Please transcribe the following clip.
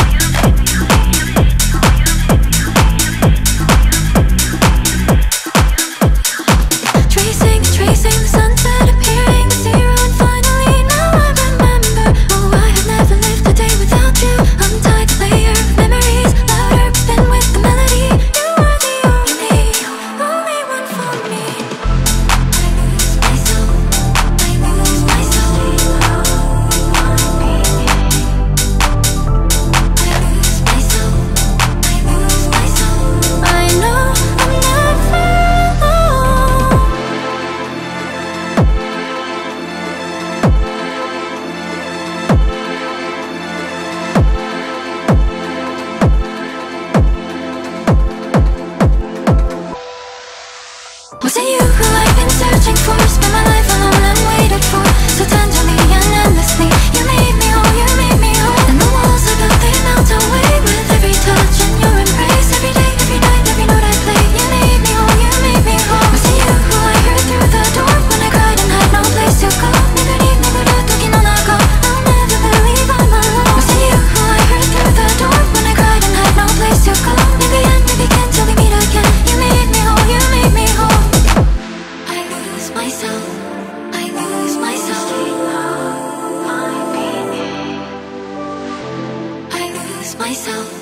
Was it you who I've been searching for? Spent my life alone and waited for, so tenderly and endlessly. You made me whole, you made me whole. And the walls I built, they melt away with every touch and your embrace. Every day, every night, every note I play. You made me whole, you made me whole. Was it you who I heard through the door when I cried and had no place to go? Never leave, never let時の中. I'll never believe I'm alone. Was it you who I heard through the door when I cried and had no place to go? Maybe and maybe can't till we meet again. You made me whole, you made me whole. Myself, I lose myself. I lose myself.